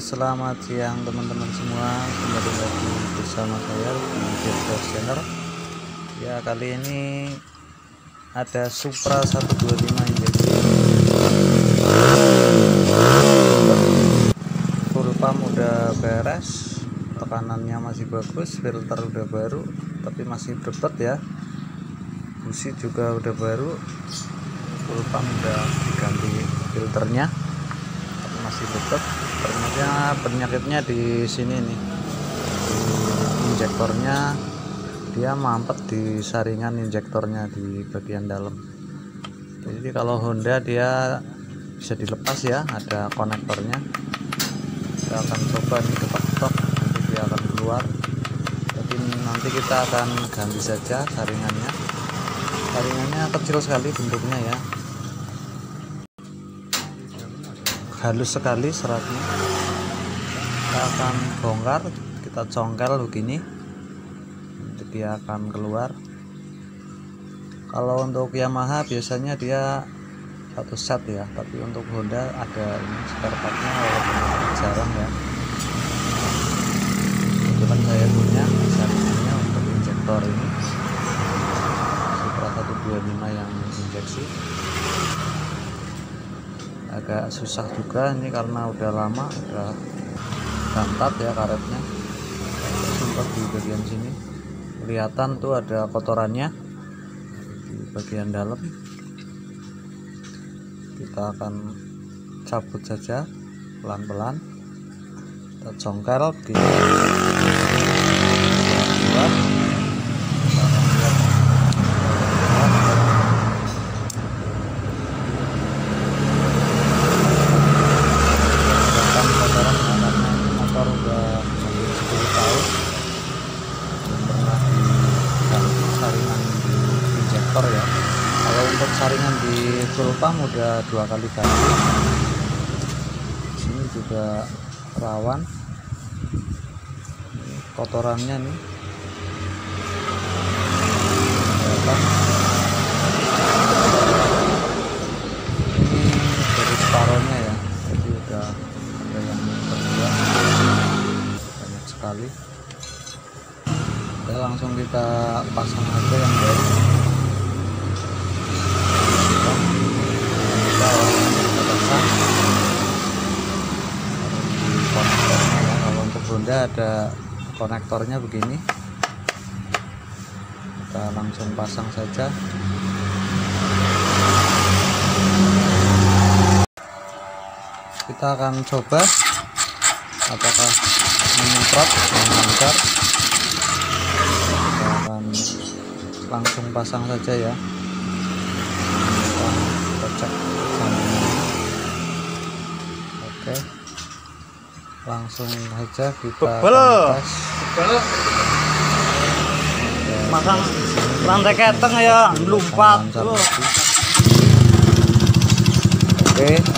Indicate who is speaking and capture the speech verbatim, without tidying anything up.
Speaker 1: Selamat siang teman-teman semua, kembali lagi bersama saya di Virtual Channel. Ya, kali ini ada Supra seratus dua puluh lima injeksi full pump udah beres, tekanannya masih bagus, filter udah baru tapi masih berbet ya, busi juga udah baru, full pump udah diganti filternya tapi masih berbet. Ternyata penyakitnya di sini nih, di injektornya, dia mampet di saringan injektornya di bagian dalam. Jadi kalau Honda dia bisa dilepas ya, ada konektornya. Kita akan coba nih ketok-ketok, nanti dia akan keluar. Jadi nanti kita akan ganti saja saringannya. Saringannya kecil sekali bentuknya ya, halus sekali seratnya. Kita akan bongkar, kita congkel begini, nanti dia akan keluar. Kalau untuk Yamaha biasanya dia satu set ya, tapi untuk Honda ada ini spare partnya, walaupun jarang ya. Kebetulan saya punya saringannya untuk injektor ini, Supra seratus dua puluh lima yang injeksi. Agak susah juga ini karena udah lama, udah gantat ya karetnya, sempat di bagian sini kelihatan tuh ada kotorannya di bagian dalam. Kita akan cabut saja pelan-pelan, kita congkel begini. Ya, kalau untuk saringan di full pump udah dua kali ganti. Sini juga rawan, ini kotorannya nih, ini dari separohnya ya, jadi udah ada yang terbuat banyak sekali. Ya, langsung kita pasang aja yang baru. Kalau untuk Honda ada konektornya begini, kita langsung pasang saja. Kita akan coba apakah menyemprot dengan lancar. Kita akan langsung pasang saja ya. Kita cek sambungannya. Oke, langsung saja kita tes.
Speaker 2: Masang rantai keteng ya, lupa.
Speaker 1: Oke,